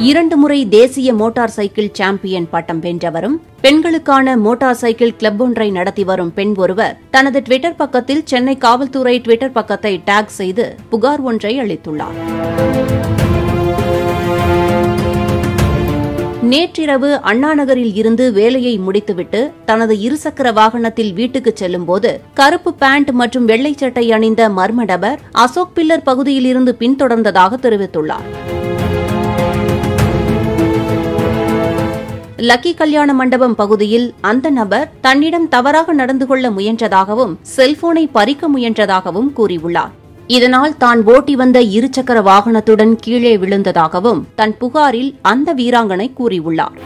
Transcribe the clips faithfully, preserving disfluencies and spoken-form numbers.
இரண்டு முறை தேசிய மோட்டார் சைக்கிள் சாம்பியன் பட்டம் வென்றவரும் பெண்களுக்கான மோட்டார் சைக்கிள் கிளப் ஒன்றை நடத்தி வரும் பெண் ஒருவர் தனது டுவிட்டர் பக்கத்தில் சென்னை காவல்துறை டுவிட்டர் பக்கத்தை டாக் செய்து புகார் ஒன்றை அளித்துள்ளார். நேற்றிரவு அண்ணாநகரில் இருந்து வேலையை முடித்துவிட்டு தனது இருசக்கர வாகனத்தில் வீட்டுக்கு செல்லும்போது கருப்பு பேண்ட் மற்றும் வெள்ளை சட்டை அணிந்த மர்ம நபர் அசோக் பில்லர் பகுதியில் இருந்து பின்தொடர்ந்ததாக தெரிவித்துள்ளார். லக்கி கல்யாண மண்டபம் பகுதியில் அந்த நபர் தன்னிடம் தவறாக நடந்து கொள்ள முயன்றதாகவும் செல்போனை பறிக்க முயன்றதாகவும் கூறியுள்ளார். இதனால் தான் ஓட்டி வந்த இருசக்கர வாகனத்துடன் கீழே விழுந்ததாகவும் தன் புகாரில் அந்த வீராங்கனை கூறியுள்ளார்.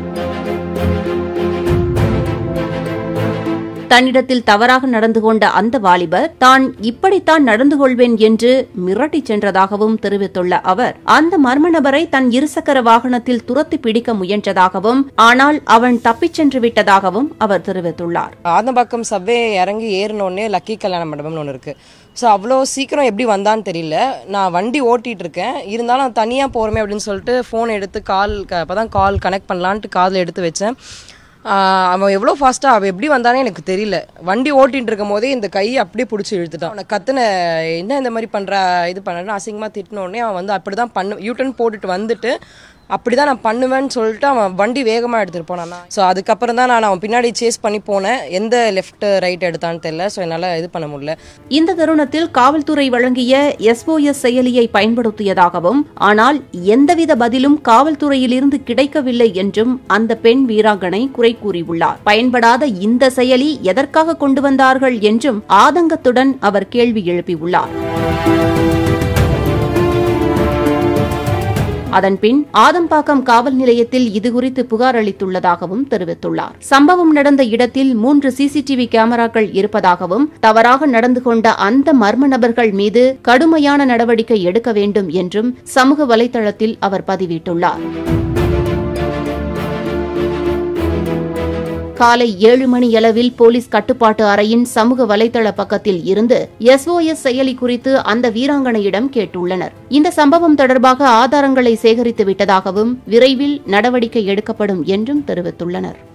தன்னிடத்தில் தவறாக நடந்து கொண்ட அந்த வாலிபர் தான் இப்படித்தான் நடந்து கொள்வேன் என்று மிரட்டிச் சென்றதாகவும் தெரிவித்துள்ள அவர் அந்த மர்ம நபரை தன் இருசக்கர வாகனத்தில் துரத்தி பிடிக்க முயன்றதாகவும் ஆனால் அவன் தப்பிச் சென்று விட்டதாகவும் அவர் தெரிவித்துள்ளார். ஆதம்பாக்கம் சவ்வே இறங்கி ஏறினோடனே லக்கி கல்யாண மண்டபம்னு ஒன்று இருக்கு. ஸோ அவ்வளோ சீக்கிரம் எப்படி வந்தான்னு தெரியல. நான் வண்டி ஓட்டிகிட்டு இருக்கேன், இருந்தாலும் தனியாக போகிறோமே அப்படின்னு சொல்லிட்டு ஃபோன் எடுத்து கால் அப்போ தான் கால் கனெக்ட் பண்ணலான்ட்டு காதில் எடுத்து வச்சேன். அவன் எவ்வளோ ஃபாஸ்ட்டாக அவன் எப்படி வந்தானே எனக்கு தெரியல. வண்டி ஓட்டிகிட்டு இருக்கும் போதே இந்த கையை அப்படியே பிடிச்சி இழுத்துட்டான். அவனை கத்துன என்ன இந்த மாதிரி பண்ணுற இது பண்ணுறேன்னு அசிங்கமாக திட்டினோடனே அவன் வந்து அப்படி தான் பண்ணு யூட்டன் போட்டுட்டு வந்துட்டு அப்படி தான் நான் பண்ணுவேன்னு சொல்லிட்டு அவன் வண்டி வேகமாக எடுத்துகிட்டு போனான். ஸோ அதுக்கப்புறம் தான் நான் அவன் பின்னாடி சேஸ் பண்ணி போனேன். எந்த லெஃப்ட் ரைட் எடுத்தான்னு தெரியல. ஸோ என்னால் இது பண்ண முடியல. இந்த தருணத்தில் காவல்துறை வழங்கிய எஸ்ஓஎஸ் செயலியை பயன்படுத்தியதாகவும் ஆனால் எந்தவித பதிலும் காவல்துறையிலிருந்து கிடைக்கவில்லை என்றும் அந்த பெண் வீராங்கனை குறை கூறியுள்ளார். பயன்படாத இந்த செயலி எதற்காக கொண்டு வந்தார்கள் என்றும் ஆதங்கத்துடன் அவர் கேள்வி எழுப்பியுள்ளார். அதன்பின் ஆதம்பாக்கம் காவல் நிலையத்தில் இதுகுறித்து புகார் அளித்துள்ளதாகவும் தெரிவித்துள்ளார். சம்பவம் நடந்த இடத்தில் மூன்று சிசிடிவி கேமராக்கள் இருப்பதாகவும் தவறாக நடந்து கொண்ட அந்த மர்ம நபர்கள் மீது கடுமையான நடவடிக்கை எடுக்க வேண்டும் என்றும் சமூக வலைதளத்தில் அவர் பதிவிட்டுள்ளார். காலை ஏழு மணி அளவில் போலீஸ் கட்டுப்பாட்டு அறையின் சமூக வலைதள பக்கத்தில் இருந்து எஸ்ஓஎஸ் செயலி குறித்து அந்த வீராங்கனையிடம் கேட்டுள்ளனர். இந்த சம்பவம் தொடர்பாக ஆதாரங்களை சேகரித்து விட்டதாகவும் விரைவில் நடவடிக்கை எடுக்கப்படும் என்றும் தெரிவித்துள்ளனர்.